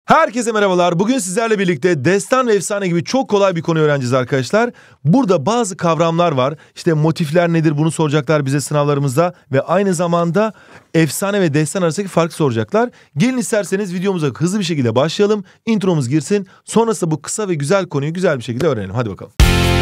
Herkese merhabalar. Bugün sizlerle birlikte destan ve efsane gibi çok kolay bir konu öğreneceğiz arkadaşlar. Burada bazı kavramlar var. İşte motifler nedir bunu soracaklar bize sınavlarımızda ve aynı zamanda efsane ve destan arasındaki farkı soracaklar. Gelin isterseniz videomuza hızlı bir şekilde başlayalım. Intromuz girsin. Sonrasında bu kısa ve güzel konuyu güzel bir şekilde öğrenelim. Hadi bakalım.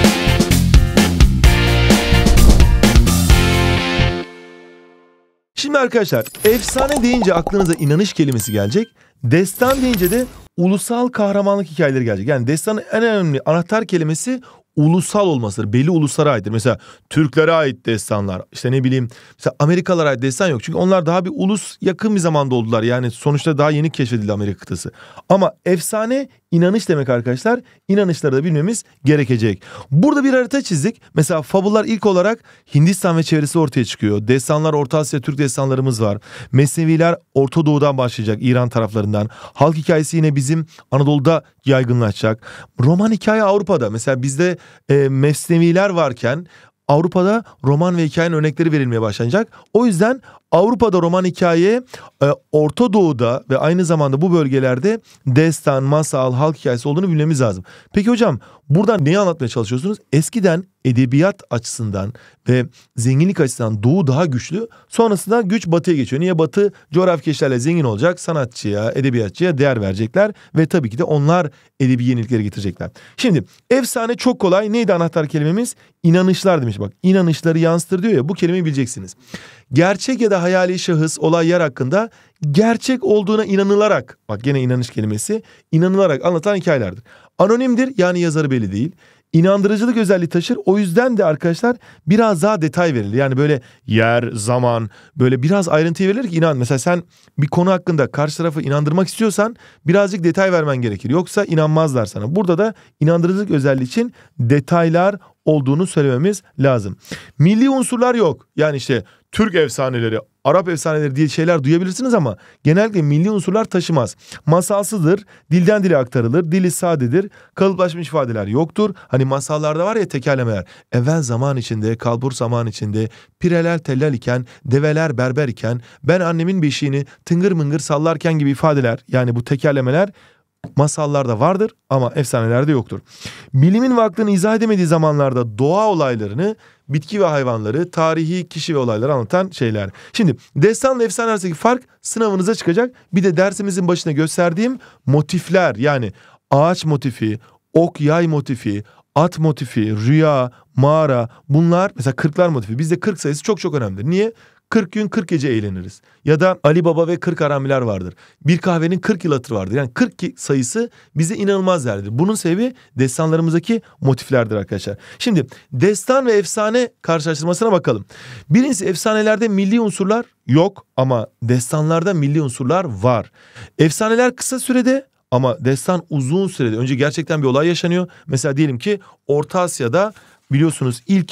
Şimdi arkadaşlar efsane deyince aklınıza inanış kelimesi gelecek. Destan deyince de ulusal kahramanlık hikayeleri gelecek. Yani destanın en önemli anahtar kelimesi ulusal olmasıdır. Belli uluslara aittir. Mesela Türklere ait destanlar. İşte ne bileyim mesela Amerikalılara ait destan yok. Çünkü onlar daha bir ulus yakın bir zamanda oldular. Yani sonuçta daha yeni keşfedildi Amerika kıtası. Ama efsane inanış demek arkadaşlar. İnanışları da bilmemiz gerekecek. Burada bir harita çizdik. Mesela fabullar ilk olarak Hindistan ve çevresi ortaya çıkıyor. Destanlar Orta Asya Türk destanlarımız var. Mesneviler Orta Doğu'dan başlayacak, İran taraflarından. Halk hikayesi yine bizim Anadolu'da yaygınlaşacak. Roman hikaye Avrupa'da. Mesela bizde mesneviler varken Avrupa'da roman ve hikayenin örnekleri verilmeye başlanacak. O yüzden Avrupa'da roman hikaye, Orta Doğu'da ve aynı zamanda bu bölgelerde destan, masal, halk hikayesi olduğunu bilmemiz lazım. Peki hocam buradan neyi anlatmaya çalışıyorsunuz? Eskiden edebiyat açısından ve zenginlik açısından Doğu daha güçlü. Sonrasında güç Batı'ya geçiyor. Niye? Batı coğrafi keşiflerle zengin olacak. Sanatçıya, edebiyatçıya değer verecekler. Ve tabii ki de onlar edebi yenilikleri getirecekler. Şimdi efsane çok kolay. Neydi anahtar kelimemiz? İnanışlar demiş bak. İnanışları yansıtır diyor ya, bu kelimeyi bileceksiniz. Gerçek ya da hayali şahıs, olay, yer hakkında gerçek olduğuna inanılarak, bak gene inanış kelimesi, inanılarak anlatan hikayelerdir. Anonimdir, yani yazarı belli değil. İnandırıcılık özelliği taşır. O yüzden de arkadaşlar biraz daha detay verilir. Yani böyle yer, zaman, böyle biraz ayrıntı verilir ki inan. Mesela sen bir konu hakkında karşı tarafı inandırmak istiyorsan birazcık detay vermen gerekir. Yoksa inanmazlar sana. Burada da inandırıcılık özelliği için detaylar olduğunu söylememiz lazım. Milli unsurlar yok. Yani işte Türk efsaneleri, Arap efsaneleri diye şeyler duyabilirsiniz ama genellikle milli unsurlar taşımaz. Masalsıdır, dilden dile aktarılır, dili sadedir, kalıplaşmış ifadeler yoktur. Hani masallarda var ya tekerlemeler. Evvel zaman içinde, kalbur zaman içinde, pireler tellal iken, develer berber iken, ben annemin beşiğini tıngır mıngır sallarken gibi ifadeler, yani bu tekerlemeler masallarda vardır ama efsanelerde yoktur. Bilimin ve aklın izah edemediği zamanlarda doğa olaylarını, bitki ve hayvanları, tarihi kişi ve olayları anlatan şeyler. Şimdi destanla efsane arasındaki fark sınavınıza çıkacak. Bir de dersimizin başına gösterdiğim motifler, yani ağaç motifi, ok yay motifi, at motifi, rüya, mağara, bunlar mesela 40'lar motifi. Bizde 40 sayısı çok çok önemlidir. Niye? 40 gün 40 gece eğleniriz. Ya da Ali Baba ve 40 haramiler vardır. Bir kahvenin 40 yıl hatırı vardır. Yani 40 sayısı bize inanılmaz değerlidir. Bunun sebebi destanlarımızdaki motiflerdir arkadaşlar. Şimdi destan ve efsane karşılaştırmasına bakalım. Birincisi efsanelerde milli unsurlar yok ama destanlarda milli unsurlar var. Efsaneler kısa sürede ama destan uzun sürede. Önce gerçekten bir olay yaşanıyor. Mesela diyelim ki Orta Asya'da biliyorsunuz ilk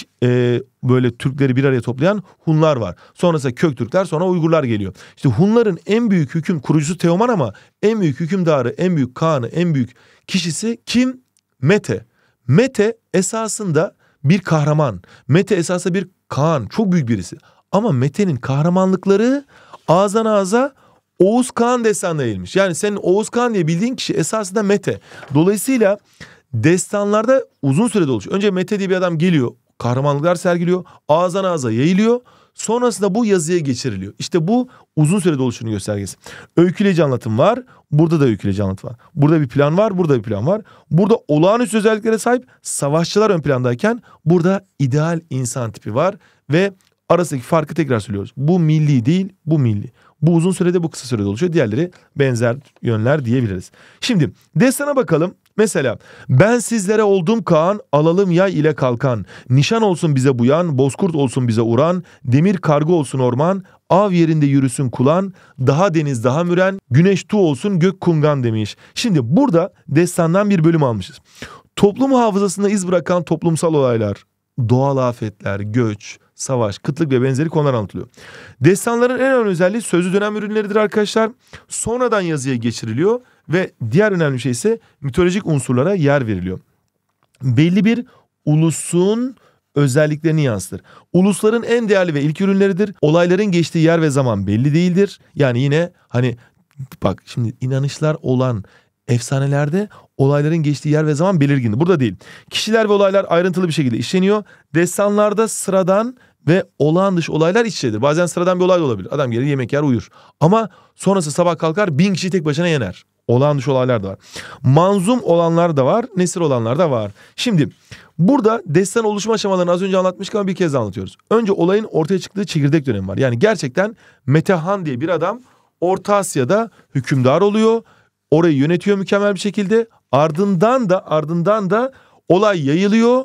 böyle Türkleri bir araya toplayan Hunlar var. Sonrasında Köktürkler, sonra Uygurlar geliyor. İşte Hunların en büyük hüküm kurucusu Teoman ama en büyük hükümdarı, en büyük kağanı, en büyük kişisi kim? Mete. Mete esasında bir kahraman. Mete esasında bir kağan. Çok büyük birisi. Ama Mete'nin kahramanlıkları ağızdan ağza Oğuz Kağan destanına eğilmiş. Yani senin Oğuz Kağan diye bildiğin kişi esasında Mete. Dolayısıyla destanlarda uzun sürede oluşuyor. Önce Mete diye bir adam geliyor, kahramanlıklar sergiliyor, ağızdan ağza yayılıyor. Sonrasında bu yazıya geçiriliyor. İşte bu uzun sürede oluşunun göstergesi. Öyküleyici anlatım var. Burada da öyküleyici anlatım var. Burada bir plan var, burada bir plan var. Burada olağanüstü özelliklere sahip savaşçılar ön plandayken burada ideal insan tipi var. Ve arasındaki farkı tekrar söylüyoruz. Bu milli değil, bu milli. Bu uzun sürede, bu kısa sürede oluşuyor. Diğerleri benzer yönler diyebiliriz. Şimdi destana bakalım. Mesela ben sizlere oldum Kaan, alalım yay ile kalkan. Nişan olsun bize buyan, bozkurt olsun bize uğran. Demir kargı olsun orman, av yerinde yürüsün kulan. Daha deniz daha müren, güneş tuğ olsun gök kungan demiş. Şimdi burada destandan bir bölüm almışız. Toplum hafızasında iz bırakan toplumsal olaylar, doğal afetler, göç, savaş, kıtlık ve benzeri konular anlatılıyor. Destanların en önemli özelliği sözlü dönem ürünleridir arkadaşlar. Sonradan yazıya geçiriliyor ve diğer önemli şey ise mitolojik unsurlara yer veriliyor. Belli bir ulusun özelliklerini yansıtır. Ulusların en değerli ve ilk ürünleridir. Olayların geçtiği yer ve zaman belli değildir. Yani yine hani bak şimdi inanışlar olan efsanelerde olayların geçtiği yer ve zaman belirgindir. Burada değil. Kişiler ve olaylar ayrıntılı bir şekilde işleniyor. Destanlarda sıradan ve olağan dışı olaylar iç içedir. Bazen sıradan bir olay da olabilir. Adam gelir yemek yer uyur. Ama sonrası sabah kalkar 1000 kişi tek başına yener. Olağan dışı olaylar da var. Manzum olanlar da var. Nesir olanlar da var. Şimdi burada destan oluşma aşamalarını az önce anlatmıştık ama bir kez daha anlatıyoruz. Önce olayın ortaya çıktığı çekirdek dönemi var. Yani gerçekten Metehan diye bir adam Orta Asya'da hükümdar oluyor. Orayı yönetiyor mükemmel bir şekilde. Ardından da olay yayılıyor.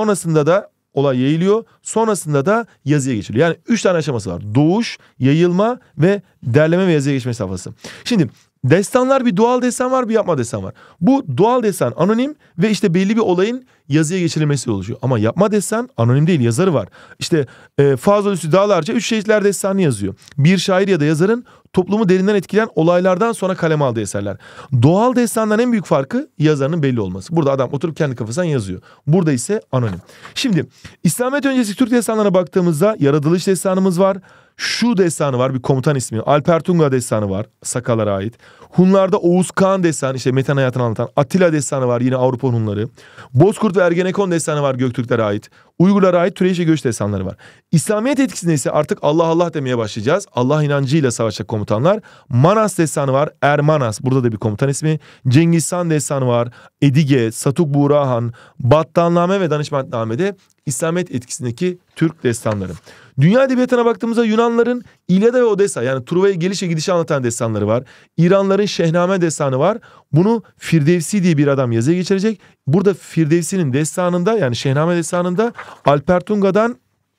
Sonrasında da yazıya geçiliyor. Yani 3 tane aşaması var. Doğuş, yayılma ve derleme ve yazıya geçme safhası. Şimdi destanlar, bir doğal destan var, bir yapma destan var. Bu doğal destan anonim ve işte belli bir olayın yazıya geçirilmesiyle oluşuyor. Ama yapma destan anonim değil, yazarı var. İşte Fazıl Hüsnü Dağlarca 3 Şehitler Destanı'nı yazıyor. Bir şair ya da yazarın toplumu derinden etkileyen olaylardan sonra kaleme aldığı eserler. Doğal destandan en büyük farkı yazarının belli olması. Burada adam oturup kendi kafasından yazıyor. Burada ise anonim. Şimdi İslamiyet öncesi Türk destanlarına baktığımızda Yaratılış destanımız var. Şu destanı var, bir komutan ismi. Alpertunga destanı var, Sakalara ait. Hunlarda Oğuz Kağan destanı, işte metan hayatını anlatan. Atilla destanı var, yine Avrupa Hunları. Bozkurt ve Ergenekon destanı var, Göktürklere ait. Uygurlara ait Türeyş ve Göç destanları var. İslamiyet etkisinde ise artık Allah Allah demeye başlayacağız. Allah inancıyla savaşacak komutanlar. Manas destanı var, Ermanas, burada da bir komutan ismi. Cengiz Han destanı var, Edige, Satuk Buğrahan, Battalname ve Danışmentname'de İslamiyet etkisindeki Türk destanları. Dünya edebiyatına baktığımızda Yunanların İlyada ve Odessa, yani Truva'ya geliş ve gidişi anlatan destanları var. İranların Şehname destanı var. Bunu Firdevsi diye bir adam yazıya geçirecek. Burada Firdevsi'nin destanında, yani Şehname destanında Alpertunga'dan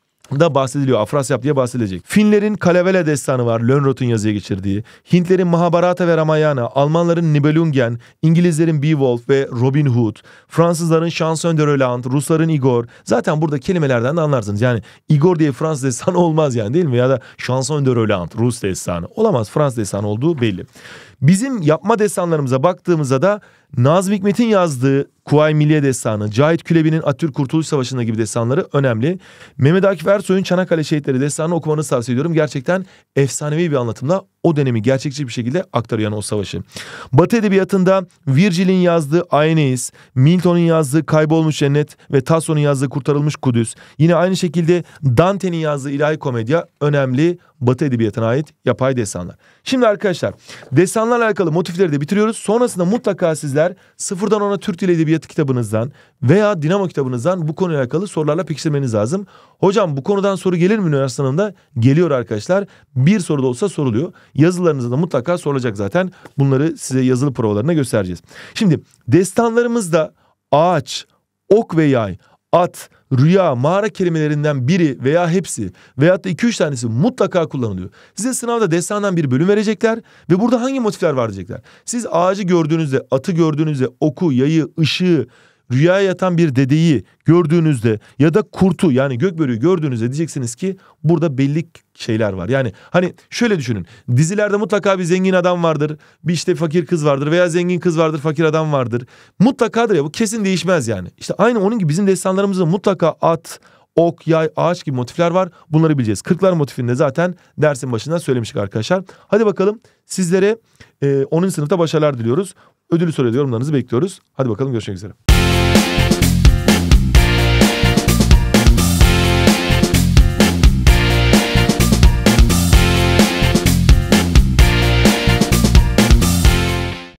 da bahsediliyor. Afrasyap diye bahsedilecek. Finlerin Kalevala destanı var, Lönnrot'un yazıya geçirdiği. Hintlerin Mahabharata ve Ramayana, Almanların Nibelungen, İngilizlerin Beowulf ve Robin Hood, Fransızların Chanson de Roland, Rusların Igor. Zaten burada kelimelerden de anlarsınız. Yani Igor diye Fransız destanı olmaz yani, değil mi? Ya da Chanson de Roland, Rus destanı. Olamaz, Fransız destanı olduğu belli. Bizim yapma destanlarımıza baktığımızda da Nazım Hikmet'in yazdığı Kuvayi Milliye Destanı, Cahit Külebi'nin Atatürk Kurtuluş Savaşı'nda gibi destanları önemli. Mehmet Akif Ersoy'un Çanakkale Şehitleri destanını okumanızı tavsiye ediyorum. Gerçekten efsanevi bir anlatımla o dönemi gerçekçi bir şekilde aktarıyor, yani o savaşı. Batı edebiyatında Virgil'in yazdığı Aeneis, Milton'un yazdığı Kaybolmuş Cennet ve Tasso'nun yazdığı Kurtarılmış Kudüs. Yine aynı şekilde Dante'nin yazdığı İlahi Komedya önemli Batı edebiyatına ait yapay destanlar. Şimdi arkadaşlar, destanlarla alakalı motifleri de bitiriyoruz. Sonrasında mutlaka sizler Sıfırdan Ona Türk Dili Edebiyatı kitabınızdan veya Dinamo kitabınızdan bu konuyla alakalı sorularla pekiştirmeniz lazım. Hocam bu konudan soru gelir mi üniversite sınavında? Geliyor arkadaşlar. Bir soru da olsa soruluyor. Yazılarınızda da mutlaka sorulacak zaten. Bunları size yazılı provalarına göstereceğiz. Şimdi destanlarımızda ağaç, ok ve yay, at, rüya, mağara kelimelerinden biri veya hepsi veyahut da 2-3 tanesi mutlaka kullanılıyor. Size sınavda destandan bir bölüm verecekler ve burada hangi motifler var diyecekler. Siz ağacı gördüğünüzde, atı gördüğünüzde, oku, yayı, ışığı, rüyaya yatan bir dedeyi gördüğünüzde ya da kurtu, yani gökbörüğü gördüğünüzde diyeceksiniz ki burada belli şeyler var. Yani hani şöyle düşünün, dizilerde mutlaka bir zengin adam vardır, bir işte fakir kız vardır veya zengin kız vardır, fakir adam vardır. Mutlakadır ya, bu kesin değişmez yani. İşte aynı onun gibi bizim destanlarımızda mutlaka at, ok, yay, ağaç gibi motifler var. Bunları bileceğiz. Kırklar motifini de zaten dersin başında söylemiştik arkadaşlar. Hadi bakalım, sizlere 10. sınıfta başarılar diliyoruz. Ödülü soruyor, yorumlarınızı bekliyoruz. Hadi bakalım, görüşmek üzere.